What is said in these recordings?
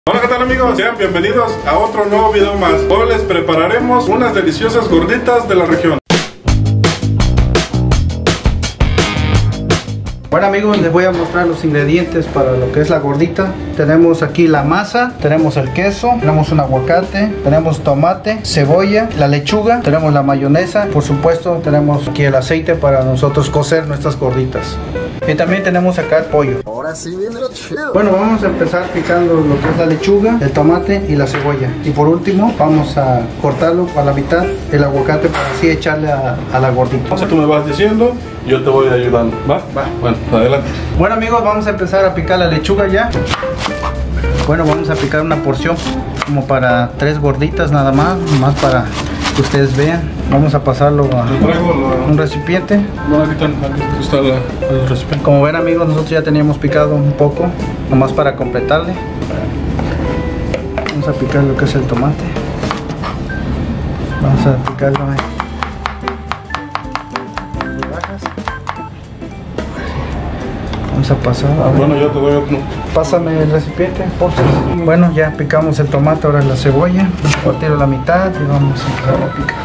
Hola, ¿qué tal amigos? Sean bienvenidos a otro nuevo video más. Hoy les prepararemos unas deliciosas gorditas de la región. Bueno amigos, les voy a mostrar los ingredientes para lo que es la gordita. Tenemos aquí la masa, tenemos el queso, tenemos un aguacate, tenemos tomate, cebolla, la lechuga, tenemos la mayonesa, por supuesto tenemos aquí el aceite para nosotros cocer nuestras gorditas. Y también tenemos acá el pollo. Ahora sí viene lo chido. Bueno, vamos a empezar picando lo que es la lechuga, el tomate y la cebolla. Y por último vamos a cortarlo a la mitad, el aguacate, para así echarle a la gordita. Entonces tú me vas diciendo, yo te voy ayudando. ¿Va? Va. Bueno, adelante. Bueno amigos, vamos a empezar a picar la lechuga ya. Bueno, vamos a picar una porción como para 3 gorditas nada más para que ustedes vean. Vamos a pasarlo a un recipiente. No, aquí está el recipiente. Como ven amigos, nosotros ya teníamos picado un poco, nomás para completarle. Vamos a picar lo que es el tomate. Vamos a picarlo ahí. Vamos a pasar. Bueno, yo te doy otro. Pásame el recipiente, por favor. Bueno, ya picamos el tomate, ahora la cebolla. Partirlo a la mitad y vamos a empezar a picar.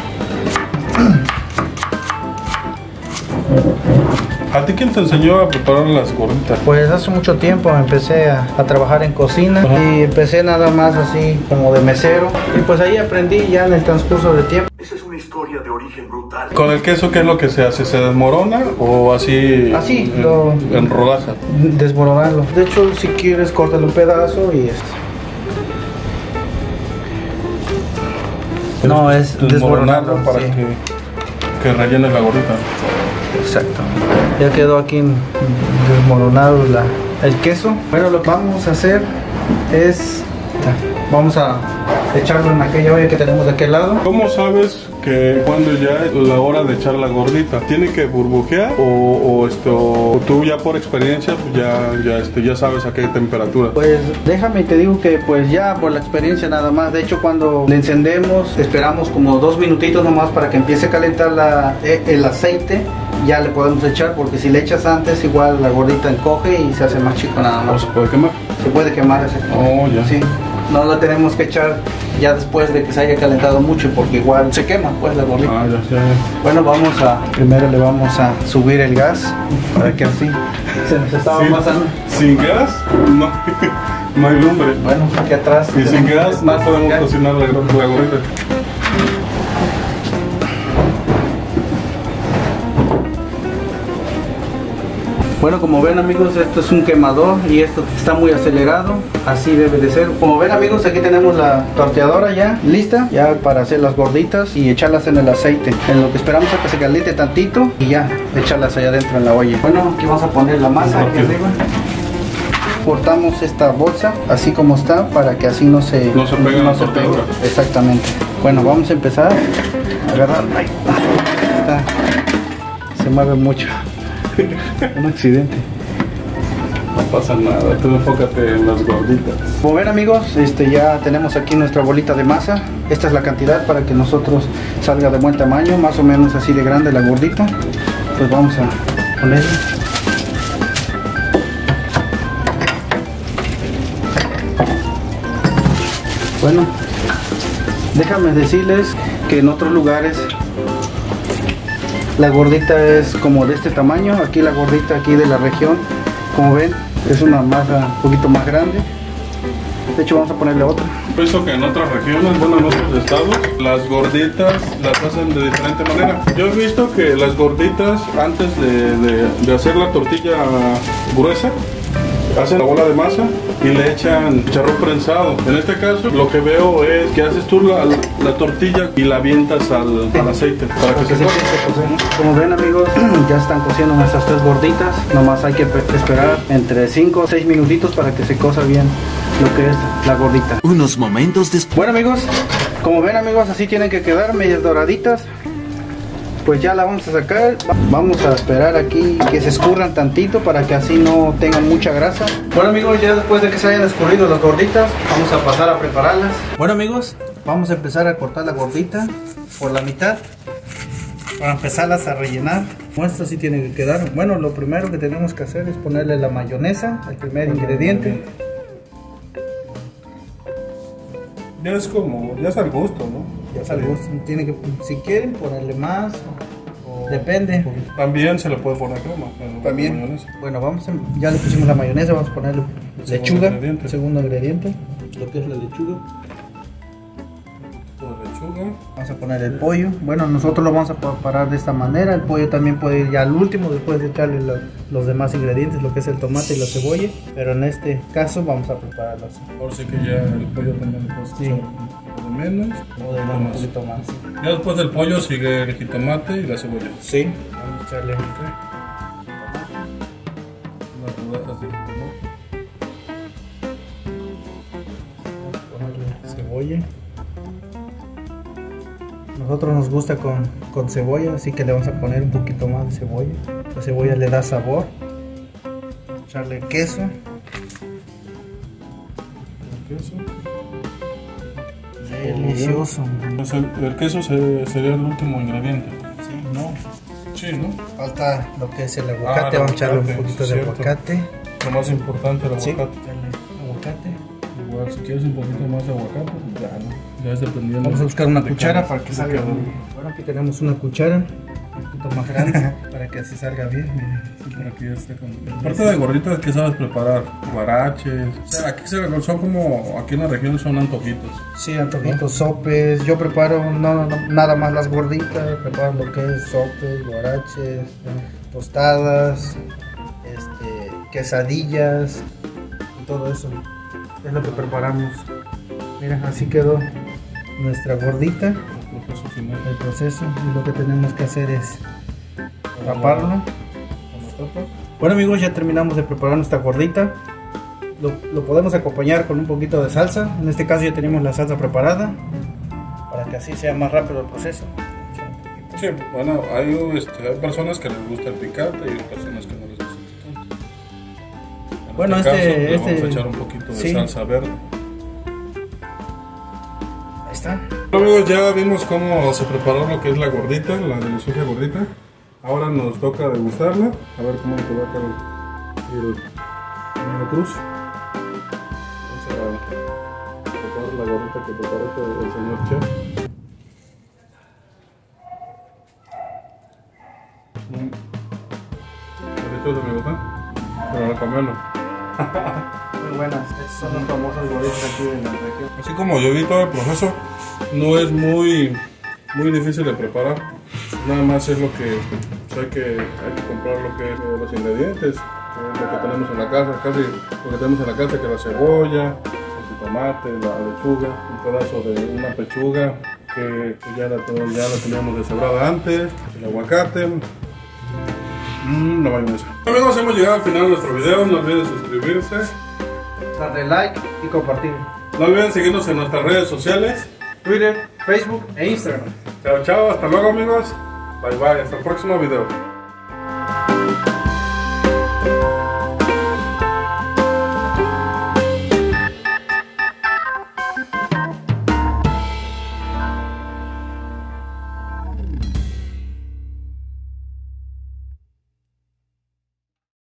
¿A ti quién te enseñó a preparar las gorditas? Pues hace mucho tiempo empecé a trabajar en cocina. Ajá. Y empecé nada más así como de mesero. Y pues ahí aprendí ya en el transcurso del tiempo. Esa es una historia de origen brutal. ¿Con el queso qué es lo que se hace? ¿Se desmorona o así? Así, en rodajas. Desmoronarlo. De hecho, si quieres, córtale un pedazo y No, es desmoronarlo para sí. que rellene la gordita. Exacto. Ya quedó aquí desmoronado el queso. Bueno, lo que vamos a hacer es... Vamos a echarlo en aquella olla que tenemos de aquel lado. ¿Cómo sabes que cuando ya es la hora de echar la gordita? ¿Tiene que burbujear o tú ya por experiencia pues ya sabes a qué temperatura? Pues déjame y te digo que pues ya por la experiencia nada más. De hecho, cuando le encendemos esperamos como 2 minutitos nomás para que empiece a calentar el aceite. Ya le podemos echar, porque si le echas antes igual la gordita encoge y se hace más chico nada ¿O más. se puede quemar? Se puede quemar ese. Oh, ya. Sí. No la tenemos que echar ya después de que se haya calentado mucho, porque igual se quema pues la gordita. Ah, ya. Bueno, primero le vamos a subir el gas para que así se nos estaba pasando. ¿Sin gas? No, no hay lumbre. Bueno, aquí atrás. Y sin gas no podemos gas. cocinar la gordita. Bueno, como ven amigos, esto es un quemador y esto está muy acelerado, así debe de ser. Como ven amigos, aquí tenemos la torteadora ya lista, ya para hacer las gorditas y echarlas en el aceite. En lo que esperamos a que se caliente tantito y ya echarlas allá adentro en la olla. Bueno, aquí vamos a poner la masa aquí arriba. Cortamos esta bolsa así como está para que así no se pegue la torteadora. Exactamente. Bueno, vamos a empezar a agarrar. Ahí está. Se mueve mucho. Un accidente. No pasa nada, tú enfócate en las gorditas. Como ven amigos, ya tenemos aquí nuestra bolita de masa. Esta es la cantidad para que nosotros salga de buen tamaño, más o menos así de grande la gordita. Pues vamos a ponerla. Bueno, déjame decirles que en otros lugares la gordita es como de este tamaño. Aquí la gordita aquí de la región, como ven, es una masa un poquito más grande. De hecho vamos a ponerle otra. He visto que en otras regiones, bueno, en otros estados, las gorditas las hacen de diferente manera. Yo he visto que las gorditas, antes de hacer la tortilla gruesa, hacen la bola de masa y le echan chicharrón prensado. En este caso lo que veo es que haces tú la tortilla y la avientas al aceite para que se cose. Como ven amigos, ya están cociendo nuestras 3 gorditas. Nomás hay que esperar entre 5 o 6 minutitos para que se cosa bien lo que es la gordita. Unos momentos después. Bueno amigos, como ven amigos, así tienen que quedar medias doraditas. Pues ya la vamos a sacar. Vamos a esperar aquí que se escurran tantito para que así no tengan mucha grasa. Bueno amigos, ya después de que se hayan escurrido las gorditas, vamos a pasar a prepararlas. Bueno amigos, vamos a empezar a cortar la gordita por la mitad para empezarlas a rellenar. Esto así tiene que quedar. Bueno, lo primero que tenemos que hacer es ponerle la mayonesa, el primer ingrediente. Ya es como, ya es al gusto, ¿no? Ya es al gusto. Tiene que, si quieren ponerle más, depende. También se le puede poner crema. También. Bueno, ya le pusimos la mayonesa, vamos a ponerle lechuga, el segundo ingrediente, lo que es la lechuga. Vamos a poner el pollo. Bueno, nosotros lo vamos a preparar de esta manera. El pollo también puede ir ya al último, después de echarle los demás ingredientes, lo que es el tomate y la cebolla. Pero en este caso vamos a prepararlo así. Por si que ya el pollo también le puede echar de menos o de un poquito más. Ya después del pollo sigue el jitomate y la cebolla. Sí, vamos a echarle unas rodajas de jitomate. Ponerle cebolla. Nosotros nos gusta con cebolla, así que le vamos a poner un poquito más de cebolla. La cebolla le da sabor. Echarle queso. Delicioso. Pues el queso sería el último ingrediente. Sí, no. Sí, ¿no? Falta lo que es el aguacate. Vamos a echarle un poquito de aguacate. Lo más importante, el aguacate. Sí, aguacate. Igual, si quieres un poquito más de aguacate, pues ya, ¿no? Ya es dependiendo. Vamos a buscar una cuchara para que salga bien. Bueno, aquí tenemos una cuchara un poquito más grande para que así salga bien. Por aquí ya está con... Aparte de gorditas, ¿qué sabes preparar? Guaraches. O sea, aquí son como, aquí en la región son antojitos. Sí, antojitos, sopes. Yo preparo nada más las gorditas, preparo lo que es sopes, guaraches, tostadas, quesadillas y todo eso. Es lo que preparamos. Mira, así quedó nuestra gordita. El proceso, y lo que tenemos que hacer es taparlo. Bueno amigos, ya terminamos de preparar nuestra gordita. Lo podemos acompañar con un poquito de salsa. En este caso ya tenemos la salsa preparada para que así sea más rápido el proceso. Sí, bueno, hay personas que les gusta el picante y hay personas que no les gusta el picante. Bueno, vamos a echar un poquito de salsa verde. Ahí está. Bueno, amigos, ya vimos cómo se preparó lo que es la gordita, la deliciosa gordita. Ahora nos toca degustarla, a ver cómo te va a quedar el cruz. Vamos a preparar la gordita que preparó el señor chef. Delicioso, me gusta, pero la comerlo. Muy buenas, estas son las famosas gorditas aquí de la región. Así como yo vi todo el proceso, no es muy difícil de preparar. Nada más es lo que hay que comprar lo que es los ingredientes, lo que tenemos en la casa, casi lo que tenemos en la casa, que la cebolla, el tomate, la lechuga, un pedazo de una pechuga que ya la teníamos deshebrada antes, el aguacate, la mayonesa. Amigos, hemos llegado al final de nuestro video, no olviden suscribirse, darle like y compartir. no olviden seguirnos en nuestras redes sociales, Twitter, Facebook e Instagram. Chao, chao, hasta luego amigos. Bye bye, hasta el próximo video.